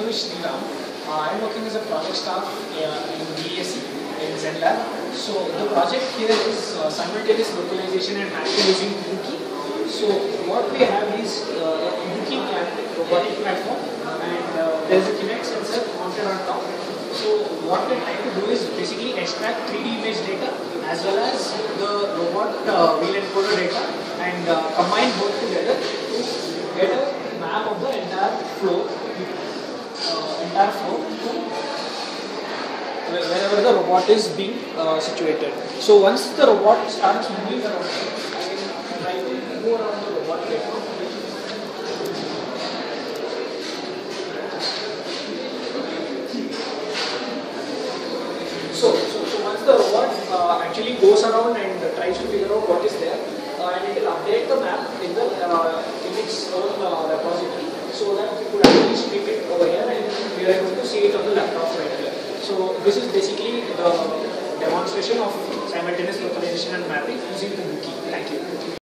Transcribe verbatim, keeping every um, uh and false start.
is Sriram. Uh, I am working as a project staff uh, in B S c in ZenLab. So the project here is uh, simultaneous localization and mapping using Bookie. So what we have is uh, a Bookie robotic platform, and uh, there is a Kinect sensor mounted on top. So what we are trying to do is basically extract three D image data as well as the robot uh, wheel encoder data, and uh, combine both together to get a map of the entire flow, uh, entire flow to wherever the robot is being uh, situated. So once the robot starts moving around, I can try to move around the robot platform. So, so, so once the robot uh, actually goes around and uh, tries to figure out what is there, uh, and it will update the map in the uh, in its own uh, repository, so that we could actually stream it over here and we are able to see it on the laptop right here. So this is basically the demonstration of simultaneous localization and mapping using the Bookie. Thank you.